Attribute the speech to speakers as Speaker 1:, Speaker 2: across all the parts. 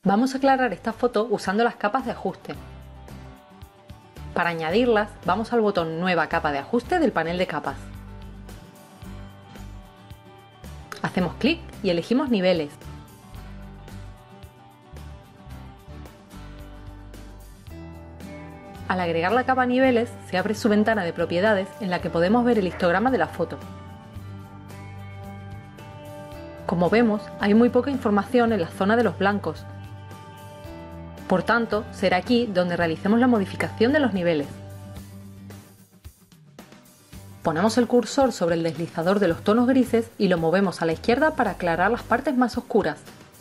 Speaker 1: Vamos a aclarar esta foto usando las capas de ajuste. Para añadirlas, vamos al botón Nueva capa de ajuste del panel de capas. Hacemos clic y elegimos niveles. Al agregar la capa niveles, se abre su ventana de propiedades en la que podemos ver el histograma de la foto. Como vemos, hay muy poca información en la zona de los blancos. Por tanto, será aquí donde realicemos la modificación de los niveles. Ponemos el cursor sobre el deslizador de los tonos grises y lo movemos a la izquierda para aclarar las partes más oscuras.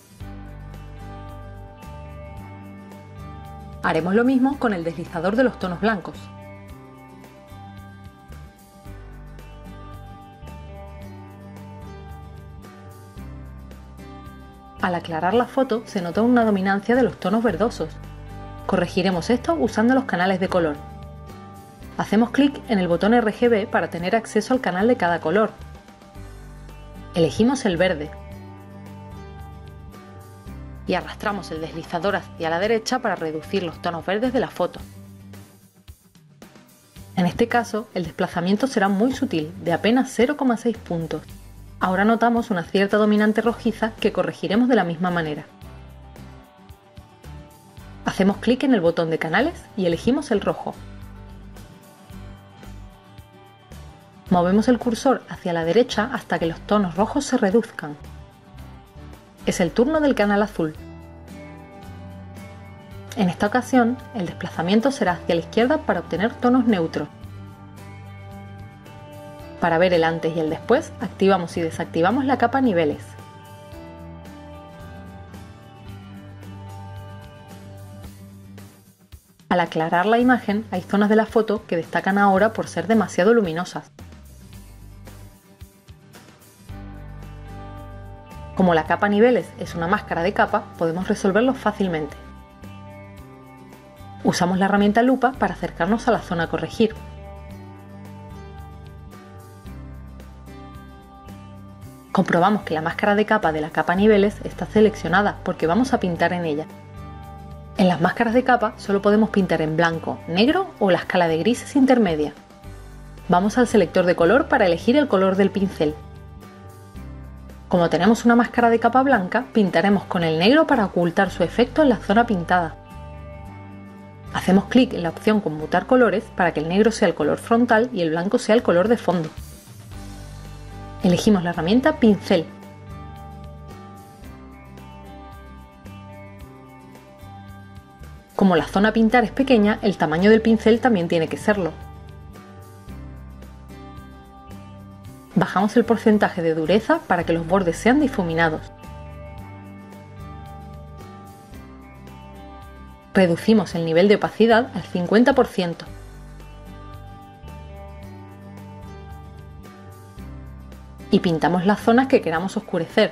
Speaker 1: Haremos lo mismo con el deslizador de los tonos blancos. Al aclarar la foto se nota una dominancia de los tonos verdosos. Corregiremos esto usando los canales de color. Hacemos clic en el botón RGB para tener acceso al canal de cada color. Elegimos el verde. Y arrastramos el deslizador hacia la derecha para reducir los tonos verdes de la foto. En este caso, el desplazamiento será muy sutil, de apenas 0,6 puntos. Ahora notamos una cierta dominante rojiza que corregiremos de la misma manera. Hacemos clic en el botón de canales y elegimos el rojo. Movemos el cursor hacia la derecha hasta que los tonos rojos se reduzcan. Es el turno del canal azul. En esta ocasión, el desplazamiento será hacia la izquierda para obtener tonos neutros. Para ver el antes y el después, activamos y desactivamos la capa niveles. Al aclarar la imagen, hay zonas de la foto que destacan ahora por ser demasiado luminosas. Como la capa niveles es una máscara de capa, podemos resolverlo fácilmente. Usamos la herramienta lupa para acercarnos a la zona a corregir. Comprobamos que la máscara de capa de la capa niveles está seleccionada porque vamos a pintar en ella. En las máscaras de capa solo podemos pintar en blanco, negro o la escala de grises intermedia. Vamos al selector de color para elegir el color del pincel. Como tenemos una máscara de capa blanca, pintaremos con el negro para ocultar su efecto en la zona pintada. Hacemos clic en la opción Conmutar colores para que el negro sea el color frontal y el blanco sea el color de fondo. Elegimos la herramienta Pincel. Como la zona a pintar es pequeña, el tamaño del pincel también tiene que serlo. Bajamos el porcentaje de dureza para que los bordes sean difuminados. Reducimos el nivel de opacidad al 50%. Y pintamos las zonas que queramos oscurecer.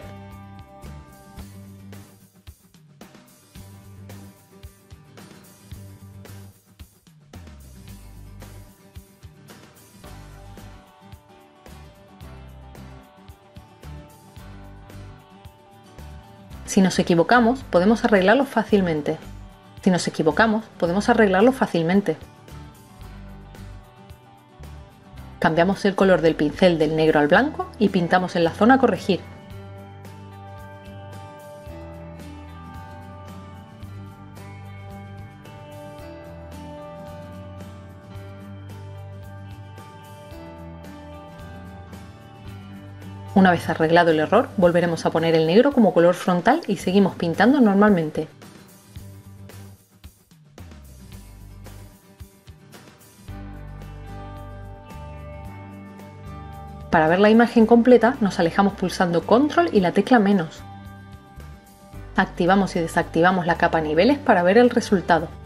Speaker 1: Si nos equivocamos, podemos arreglarlo fácilmente. Si nos equivocamos, podemos arreglarlo fácilmente. Cambiamos el color del pincel del negro al blanco y pintamos en la zona a corregir. Una vez arreglado el error, volveremos a poner el negro como color frontal y seguimos pintando normalmente. Para ver la imagen completa, nos alejamos pulsando Control y la tecla menos. Activamos y desactivamos la capa niveles para ver el resultado.